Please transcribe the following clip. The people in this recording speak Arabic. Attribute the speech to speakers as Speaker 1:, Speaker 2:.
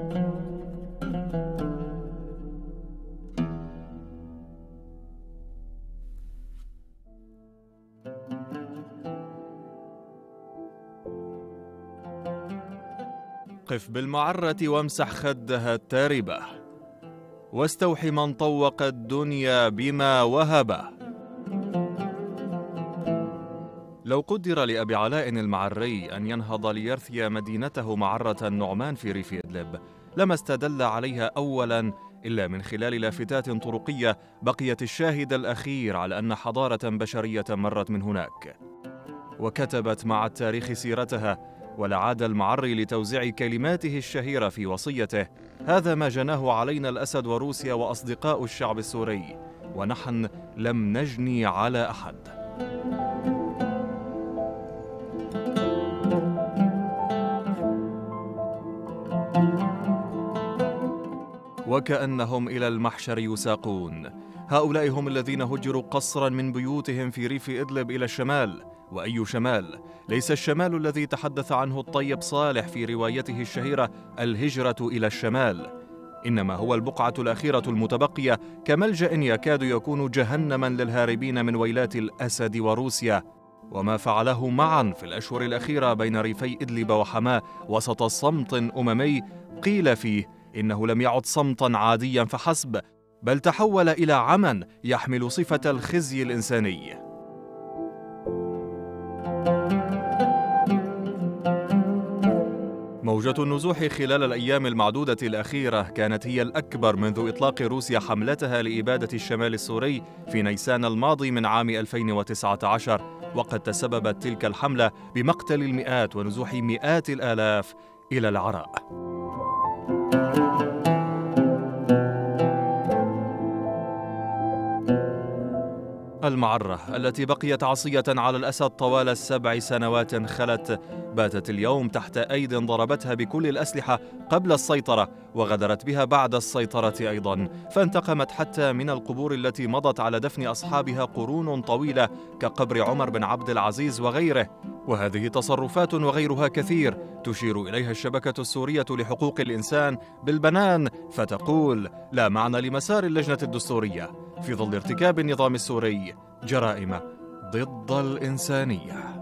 Speaker 1: قف بالمعرة وامسح خدها التاربة، واستوحي من طوق الدنيا بما وهبه. لو قدر لأبي علاء المعري أن ينهض ليرثي مدينته معرة النعمان في ريف إدلب، لما استدل عليها أولا إلا من خلال لافتات طرقية بقيت الشاهد الأخير على أن حضارة بشرية مرت من هناك، وكتبت مع التاريخ سيرتها. ولعاد المعري لتوزيع كلماته الشهيرة في وصيته: هذا ما جناه علينا الأسد وروسيا وأصدقاء الشعب السوري، ونحن لم نجني على أحد. وكأنهم إلى المحشر يساقون. هؤلاء هم الذين هجروا قصرا من بيوتهم في ريف إدلب إلى الشمال. وأي شمال؟ ليس الشمال الذي تحدث عنه الطيب صالح في روايته الشهيرة الهجرة إلى الشمال، إنما هو البقعة الأخيرة المتبقية كملجأ يكاد يكون جهنما للهاربين من ويلات الأسد وروسيا. وما فعله معا في الأشهر الأخيرة بين ريفي إدلب وحماة وسط صمت أممي قيل فيه إنه لم يعد صمتا عاديا فحسب، بل تحول إلى عمى يحمل صفة الخزي الإنساني. موجة النزوح خلال الأيام المعدودة الأخيرة كانت هي الأكبر منذ إطلاق روسيا حملتها لإبادة الشمال السوري في نيسان الماضي من عام 2019، وقد تسببت تلك الحملة بمقتل المئات ونزوح مئات الآلاف إلى العراء. المعرة التي بقيت عصية على الأسد طوال 7 سنوات خلت، باتت اليوم تحت أيد ضربتها بكل الأسلحة قبل السيطرة، وغدرت بها بعد السيطرة أيضا، فانتقمت حتى من القبور التي مضت على دفن أصحابها قرون طويلة كقبر عمر بن عبد العزيز وغيره. وهذه تصرفات وغيرها كثير تشير إليها الشبكة السورية لحقوق الإنسان بالبنان، فتقول: لا معنى لمسار اللجنة الدستورية في ظل ارتكاب النظام السوري جرائم ضد الإنسانية.